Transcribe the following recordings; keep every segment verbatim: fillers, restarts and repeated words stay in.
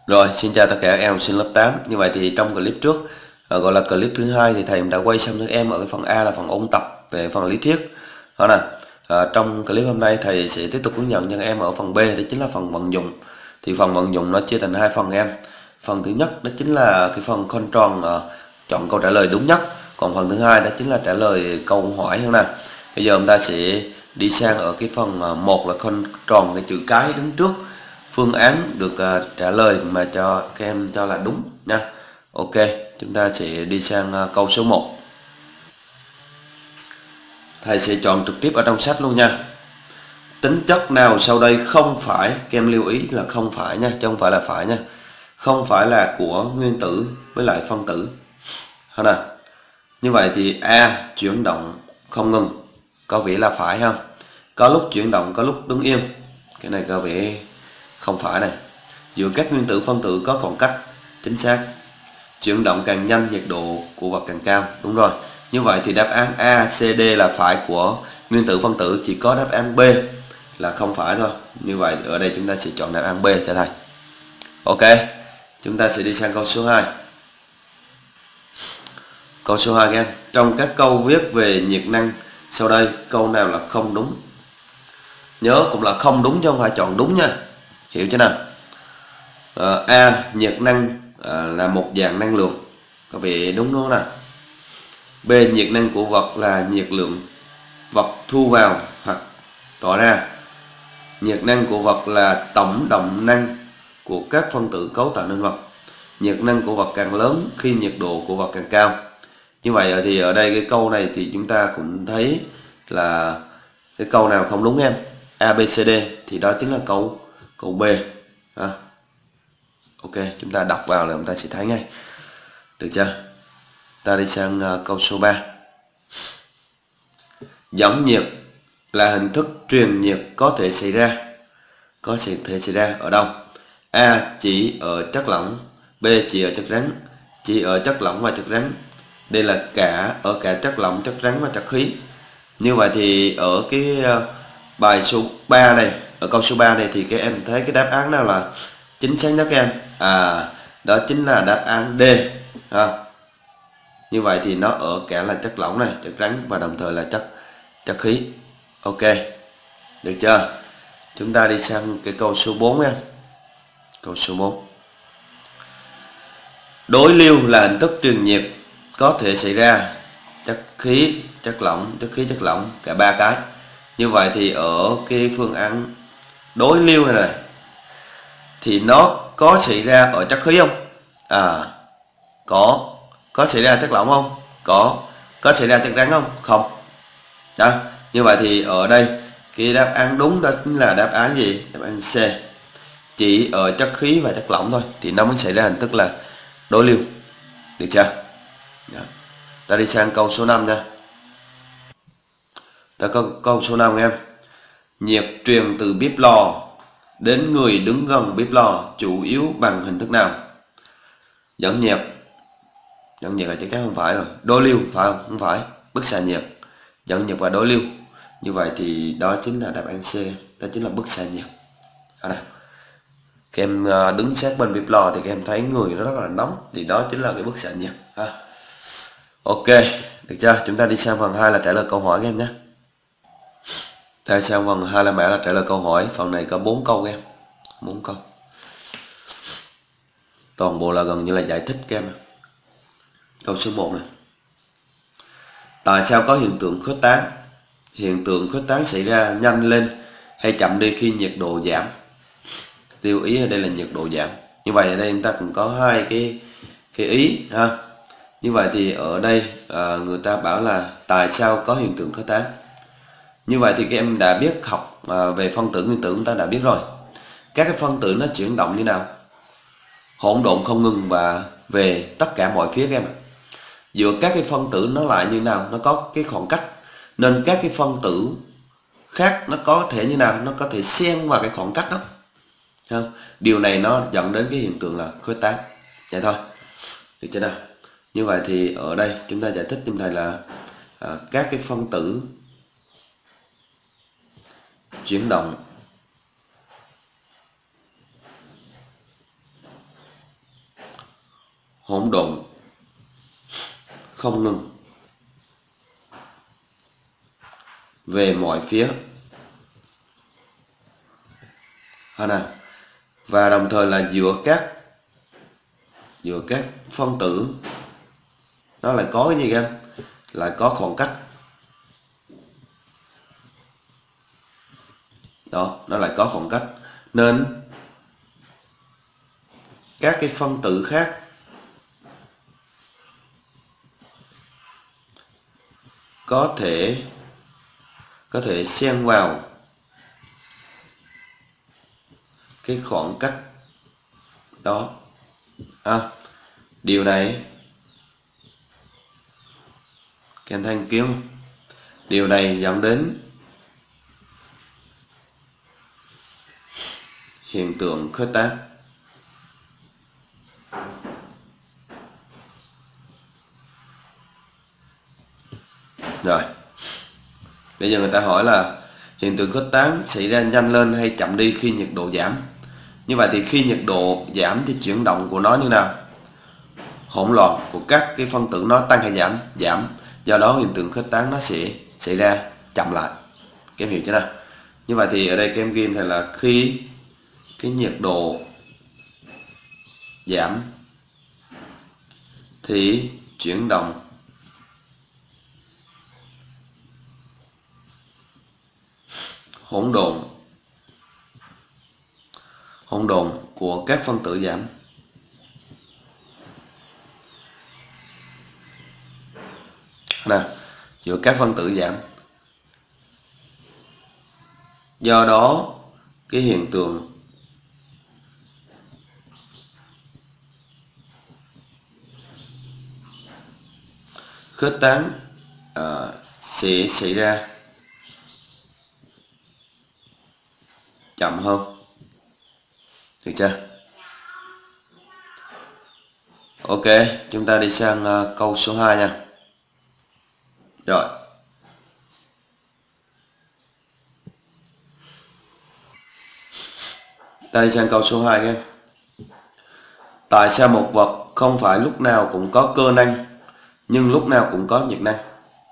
Rồi, xin chào tất cả các em học sinh lớp tám. Như vậy thì trong clip trước, à, gọi là clip thứ hai, thì thầy đã quay xong cho các em ở cái phần A là phần ôn tập về phần lý thuyết. Đó nè. À, trong clip hôm nay thầy sẽ tiếp tục hướng dẫn cho các em ở phần B, đó chính là phần vận dụng. Thì phần vận dụng nó chia thành hai phần em. Phần thứ nhất đó chính là cái phần con tròn, à, chọn câu trả lời đúng nhất. Còn phần thứ hai đó chính là trả lời câu hỏi hơn nè. Bây giờ chúng ta sẽ đi sang ở cái phần à, một là con tròn, cái chữ cái đứng trước phương án được uh, trả lời mà cho các em cho là đúng nha. Ok, chúng ta sẽ đi sang uh, câu số một. Thầy sẽ chọn trực tiếp ở trong sách luôn nha. Tính chất nào sau đây không phải, các em lưu ý là không phải nha, chứ không phải là phải nha. Không phải là của nguyên tử với lại phân tử. Hay nè. Như vậy thì A chuyển động không ngừng, có vẻ là phải ha. Có lúc chuyển động, có lúc đứng yên. Cái này có vẻ không phải này. Giữa các nguyên tử phân tử có khoảng cách, chính xác. Chuyển động càng nhanh, nhiệt độ của vật càng cao, đúng rồi. Như vậy thì đáp án A, C, D là phải của nguyên tử phân tử, chỉ có đáp án B là không phải thôi. Như vậy ở đây chúng ta sẽ chọn đáp án B cho thầy. Ok, chúng ta sẽ đi sang câu số hai. Câu số hai các em, trong các câu viết về nhiệt năng sau đây, câu nào là không đúng? Nhớ cũng là không đúng chứ không phải chọn đúng nha, hiểu chưa nào? À, A, nhiệt năng à, là một dạng năng lượng, có vẻ đúng đúng nào? B, nhiệt năng của vật là nhiệt lượng vật thu vào hoặc tỏa ra. Nhiệt năng của vật là tổng động năng của các phân tử cấu tạo nên vật. Nhiệt năng của vật càng lớn khi nhiệt độ của vật càng cao. Như vậy thì ở đây cái câu này thì chúng ta cũng thấy là cái câu nào không đúng em. A, B, C, D thì đó chính là câu câu B. À. Ok, chúng ta đọc vào là chúng ta sẽ thấy ngay. Được chưa? Ta đi sang uh, câu số ba. Dẫn nhiệt là hình thức truyền nhiệt có thể xảy ra. Có thể xảy ra ở đâu? A, chỉ ở chất lỏng. B, chỉ ở chất rắn. Chỉ ở chất lỏng và chất rắn. Đây là cả ở cả chất lỏng, chất rắn và chất khí. Như vậy thì ở cái uh, bài số ba này, ở câu số ba này thì các em thấy cái đáp án nào là chính xác nhất các em? À, đó chính là đáp án D. À, như vậy thì nó ở cả là chất lỏng này, chất rắn và đồng thời là chất chất khí. Ok, được chưa? Chúng ta đi sang cái câu số bốn em. Câu số bốn. Đối lưu là hình thức truyền nhiệt có thể xảy ra chất khí, chất lỏng, chất khí, chất lỏng, cả ba cái. Như vậy thì ở cái phương án đối lưu này này thì nó có xảy ra ở chất khí không? À, có. Có xảy ra chất lỏng không? Có. Có xảy ra chất rắn không? Không. Đó. Như vậy thì ở đây cái đáp án đúng đó chính là đáp án gì? Đáp án C. Chỉ ở chất khí và chất lỏng thôi thì nó mới xảy ra hình thức là đối lưu. Được chưa? Đó. Ta đi sang câu số năm nha. Ta có câu số năm em. Nhiệt truyền từ bếp lò đến người đứng gần bếp lò chủ yếu bằng hình thức nào? Dẫn nhiệt. Dẫn nhiệt là chắc chắn không phải rồi. Đối lưu phải không? Không phải. Bức xạ nhiệt. Dẫn nhiệt và đối lưu. Như vậy thì đó chính là đáp án C. Đó chính là bức xạ nhiệt. Đó nào. Các em đứng sát bên bếp lò thì các em thấy người nó rất là nóng, thì đó chính là cái bức xạ nhiệt ha. Ok, được chưa? Chúng ta đi sang phần hai là trả lời câu hỏi các em nhé. Ta sang phần hai là mã là trả lời câu hỏi. Phần này có bốn câu các em. bốn câu. Toàn bộ là gần như là giải thích các em. Câu số một này. Tại sao có hiện tượng khuếch tán? Hiện tượng khuếch tán xảy ra nhanh lên hay chậm đi khi nhiệt độ giảm? Lưu ý ở đây là nhiệt độ giảm. Như vậy ở đây chúng ta cũng có hai cái cái ý ha. Như vậy thì ở đây à, người ta bảo là tại sao có hiện tượng khuếch tán. Như vậy thì các em đã biết học à, về phân tử nguyên tử, chúng ta đã biết rồi. Các cái phân tử nó chuyển động như nào? Hỗn độn không ngừng và về tất cả mọi phía các em ạ. Giữa các cái phân tử nó lại như nào? Nó có cái khoảng cách. Nên các cái phân tử khác nó có thể như nào? Nó có thể xen vào cái khoảng cách đó. Không? Điều này nó dẫn đến cái hiện tượng là khuếch tán. Vậy thôi. Được chưa nào? Như vậy thì ở đây chúng ta giải thích cho thầy là à, các cái phân tử chuyển động hỗn độn không ngừng về mọi phía. Và đồng thời là giữa các giữa các phân tử nó lại có cái gì em? Lại có khoảng cách. Đó, nó lại có khoảng cách. Nên các cái phân tử khác có thể có thể xen vào cái khoảng cách đó. À, điều này kèm thanh kiến điều này dẫn đến hiện tượng khuếch tán. Rồi, bây giờ người ta hỏi là hiện tượng khuếch tán xảy ra nhanh lên hay chậm đi khi nhiệt độ giảm. Như vậy thì khi nhiệt độ giảm thì chuyển động của nó như nào? Hỗn loạn của các cái phân tử nó tăng hay giảm? Giảm. Do đó hiện tượng khuếch tán nó sẽ xảy ra chậm lại. Các em hiểu chưa nào? Như vậy thì ở đây các em ghi này là khi cái nhiệt độ giảm thì chuyển động hỗn độn hỗn độn của các phân tử giảm. Nè, giữa các phân tử giảm. Do đó cái hiện tượng khuếch tán à, sẽ xảy ra chậm hơn. Được chưa? Ok, chúng ta đi sang uh, câu số hai nha. Rồi. Ta đi sang câu số hai nha. Tại sao một vật không phải lúc nào cũng có cơ năng nhưng lúc nào cũng có nhiệt năng?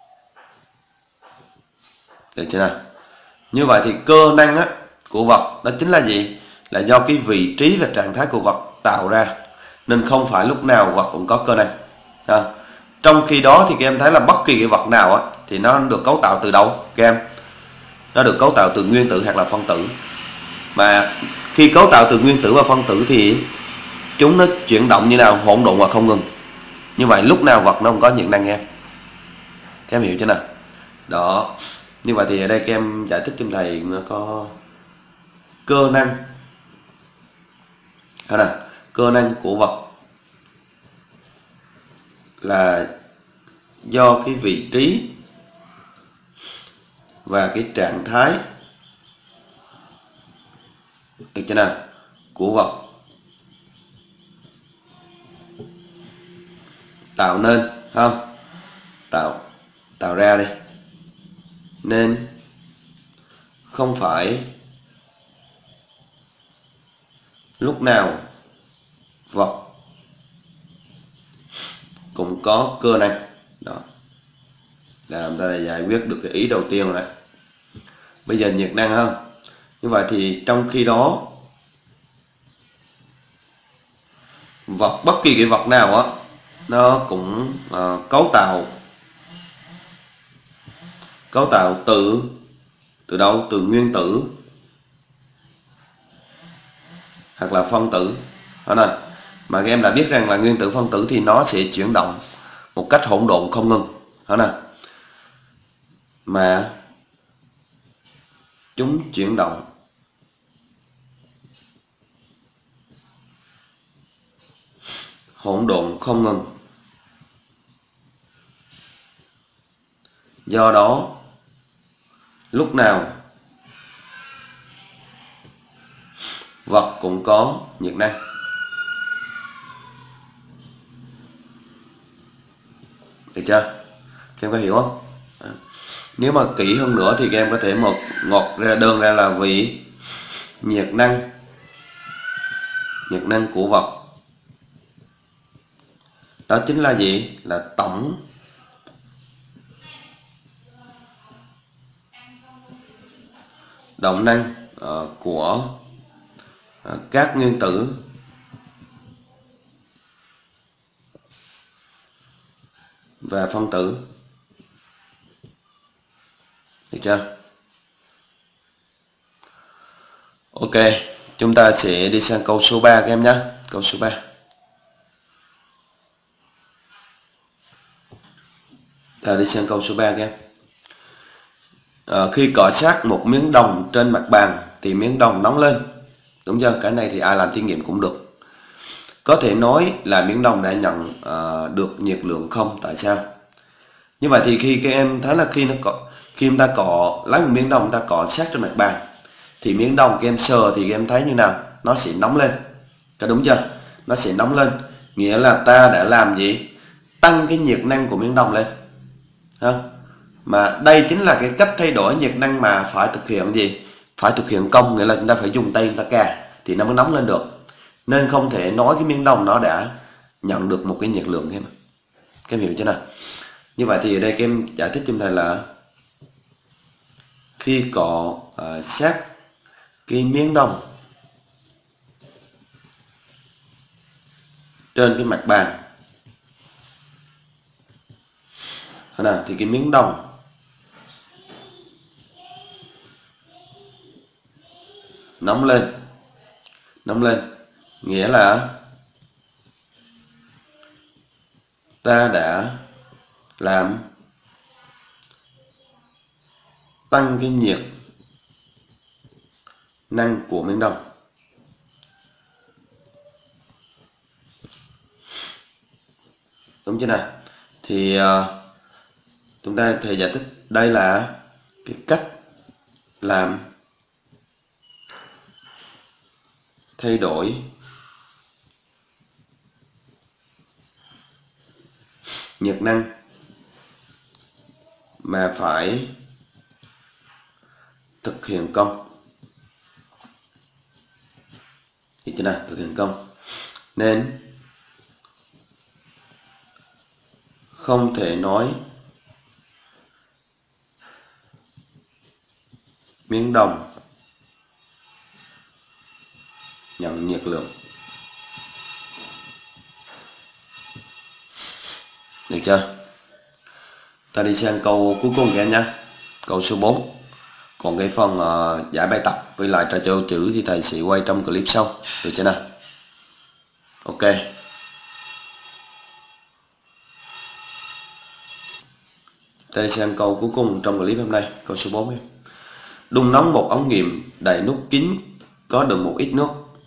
Được chưa nào? Như vậy thì cơ năng á, của vật đó chính là gì? Là do cái vị trí và trạng thái của vật tạo ra, nên không phải lúc nào vật cũng có cơ năng. À, trong khi đó thì các em thấy là bất kỳ cái vật nào á, thì nó được cấu tạo từ đâu? Các em, nó được cấu tạo từ nguyên tử hoặc là phân tử. Mà khi cấu tạo từ nguyên tử và phân tử thì chúng nó chuyển động như nào? Hỗn độn và không ngừng. Như vậy lúc nào vật nó không có nhiệt năng em? Các em hiểu chưa nào? Đó. Như vậy thì ở đây các em giải thích cho thầy nó có cơ năng. Đó là cơ năng của vật là do cái vị trí và cái trạng thái, được chưa nào, của vật tạo nên, không? Tạo tạo ra đi. Nên không phải lúc nào vật cũng có cơ năng. Đó là chúng ta đã giải quyết được cái ý đầu tiên rồi đấy. Bây giờ nhiệt năng không? Như vậy thì trong khi đó vật, bất kỳ cái vật nào á, nó cũng uh, cấu tạo cấu tạo từ từ đâu? Từ nguyên tử hoặc là phân tử. Đó nè. Mà các em đã biết rằng là nguyên tử phân tử thì nó sẽ chuyển động một cách hỗn độn không ngừng. Đó nè. Mà chúng chuyển động hỗn độn không ngừng. Do đó lúc nào vật cũng có nhiệt năng. Được chưa? Các em có hiểu không? À. Nếu mà kỹ hơn nữa thì các em có thể một ngọt ra đơn ra là vì nhiệt năng nhiệt năng của vật Đó chính là gì? Là tổng động năng uh, của uh, các nguyên tử và phân tử. Được chưa? Ok, chúng ta sẽ đi sang câu số ba các em nhé. Câu số ba. Ta đi sang câu số ba các em. À, khi cọ sát một miếng đồng trên mặt bàn thì miếng đồng nóng lên. Đúng chưa? Cái này thì ai làm thí nghiệm cũng được. Có thể nói là miếng đồng đã nhận uh, được nhiệt lượng không? Tại sao? Như vậy thì khi các em thấy là khi nó cọ, khi chúng ta cọ lấy một miếng đồng ta cọ sát trên mặt bàn thì miếng đồng các em sờ thì các em thấy như nào? Nó sẽ nóng lên. Có đúng chưa? Nó sẽ nóng lên. Nghĩa là ta đã làm gì? Tăng cái nhiệt năng của miếng đồng lên. Ha? Mà đây chính là cái cách thay đổi nhiệt năng mà phải thực hiện gì? Phải thực hiện công, nghĩa là chúng ta phải dùng tay chúng ta cà thì nó mới nóng lên được. Nên không thể nói cái miếng đồng nó đã nhận được một cái nhiệt lượng em. Các em hiểu chưa nào? Như vậy thì ở đây các em giải thích cho thầy là khi cọ uh, sát cái miếng đồng trên cái mặt bàn nào, thì cái miếng đồng nóng lên, nóng lên nghĩa là ta đã làm tăng cái nhiệt năng của miếng đồng. Đúng chưa nào? Thì uh, chúng ta thầy giải thích đây là cái cách làm thay đổi nhiệt năng mà phải thực hiện công. Thì thế nào? Thực hiện công. Nên không thể nói miếng đồng nhận nhiệt lượng. Được chưa? Ta đi sang câu cuối cùng các em nhé. Câu số bốn. Còn cái phần uh, giải bài tập với lại trò chơi chữ thì thầy sẽ quay trong clip sau. Được chưa nào? Ok. Ta đi sang câu cuối cùng trong clip hôm nay. Câu số bốn em. Đun nóng một ống nghiệm đầy nút kín có đựng một ít nước.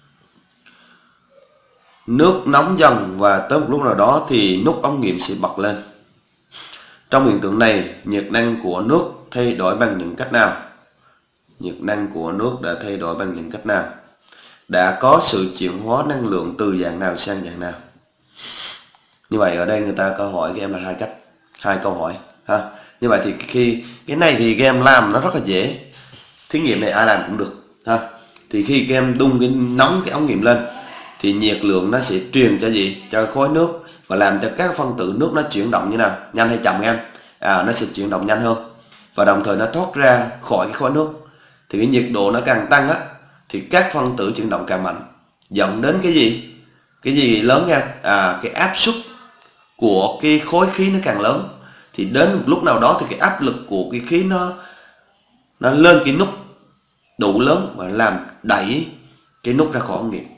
Nước nóng dần và tới một lúc nào đó thì nút ống nghiệm sẽ bật lên. Trong hiện tượng này, nhiệt năng của nước thay đổi bằng những cách nào? Nhiệt năng của nước đã thay đổi bằng những cách nào? Đã có sự chuyển hóa năng lượng từ dạng nào sang dạng nào? Như vậy ở đây người ta câu hỏi các em là hai cách, hai câu hỏi ha. Như vậy thì khi cái này thì các em làm nó rất là dễ. Thí nghiệm này ai làm cũng được ha. Thì khi các em đun cái nóng cái ống nghiệm lên thì nhiệt lượng nó sẽ truyền cho gì? Cho khối nước và làm cho các phân tử nước nó chuyển động như nào? Nhanh hay chậm em? À, nó sẽ chuyển động nhanh hơn. Và đồng thời nó thoát ra khỏi cái khối nước. Thì cái nhiệt độ nó càng tăng á thì các phân tử chuyển động càng mạnh, dẫn đến cái gì? Cái gì lớn em? À, cái áp suất của cái khối khí nó càng lớn. Thì đến một lúc nào đó thì cái áp lực của cái khí nó nó lên cái nút đủ lớn và làm đẩy cái nút ra khỏi ống nghiệm.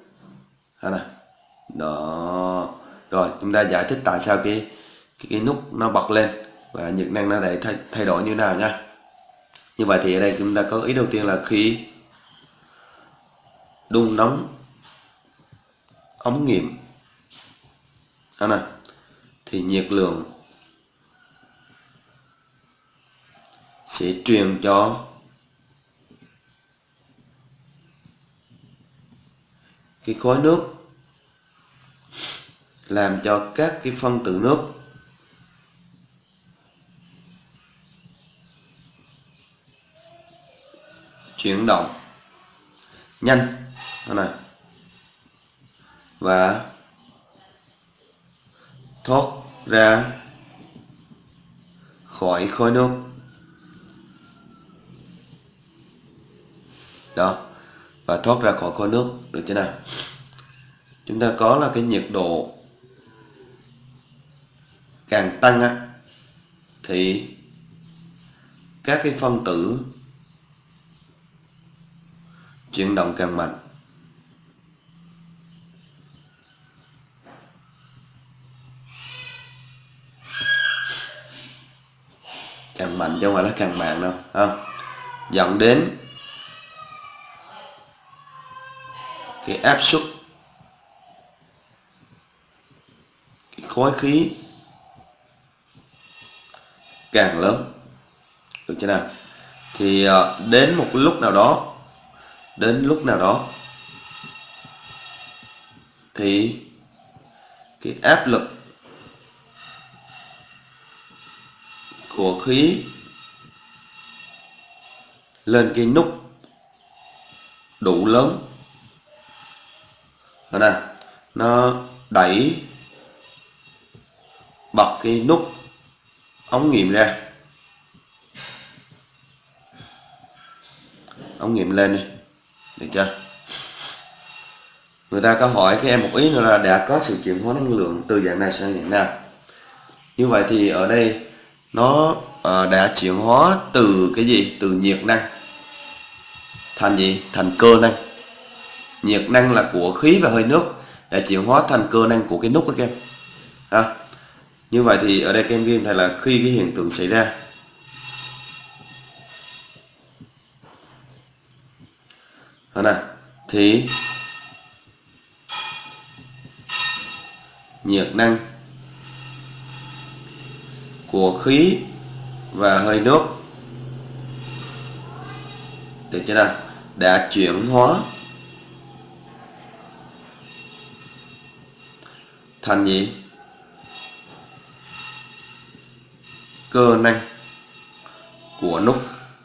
Đó. Rồi chúng ta giải thích tại sao cái cái, cái nút nó bật lên và nhiệt năng nó để thay, thay đổi như nào nha. Như vậy thì ở đây chúng ta có ý đầu tiên là khi đun nóng ống nghiệm này, thì nhiệt lượng sẽ truyền cho cái khối nước, làm cho các cái phân tử nước chuyển động nhanh này, và thoát ra khỏi khối nước. Đó, và thoát ra khỏi khối nước, được chưa nào? Chúng ta có là cái nhiệt độ càng tăng á, thì các cái phân tử chuyển động càng mạnh. Càng mạnh chứ không phải là càng mạnh đâu, không? Dẫn đến cái áp suất cái khối khí càng lớn, được chưa nào? Thì đến một lúc nào đó, đến lúc nào đó thì cái áp lực của khí lên cái nút đủ lớn, đó nè, nó đẩy bật cái nút ống nghiệm ra, ống nghiệm lên này, được chưa? Người ta có hỏi các em một ý nữa là đã có sự chuyển hóa năng lượng từ dạng này sang dạng nào. Như vậy thì ở đây nó uh, đã chuyển hóa từ cái gì? Từ nhiệt năng thành gì? Thành cơ năng. Nhiệt năng là của khí và hơi nước, đã chuyển hóa thành cơ năng của cái nút các em. À, như vậy thì ở đây các em ghi thầy là khi cái hiện tượng xảy ra, đó nè, thì nhiệt năng của khí và hơi nước, được chưa nào? Đã chuyển hóa thành gì? Cơ năng của nút.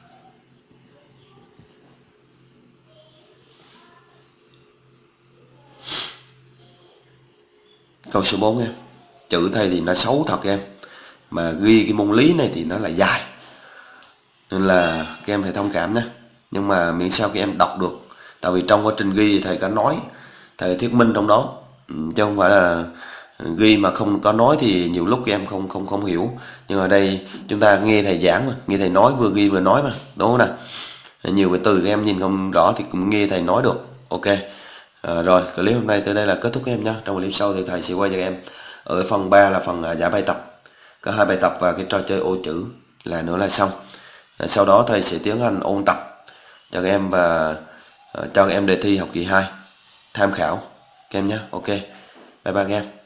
Câu số bốn em. Chữ thầy thì nó xấu thật em, mà ghi cái môn lý này thì nó là dài, nên là các em phải thông cảm nhé. Nhưng mà miễn sao các em đọc được, tại vì trong quá trình ghi thì thầy có nói, thầy thuyết minh trong đó, chứ không phải là ghi mà không có nói thì nhiều lúc các em không không không hiểu. Nhưng ở đây chúng ta nghe thầy giảng mà, nghe thầy nói vừa ghi vừa nói mà, đúng không nào? Nhiều cái từ các em nhìn không rõ thì cũng nghe thầy nói được. Ok. À, rồi clip hôm nay tới đây là kết thúc các em nhé. Trong clip sau thì thầy sẽ quay cho các em ở phần ba là phần giải bài tập, có hai bài tập và cái trò chơi ô chữ là nữa là xong. À, sau đó thầy sẽ tiến hành ôn tập cho các em và uh, cho các em đề thi học kỳ hai tham khảo các em nhé. Ok, bye bye các em.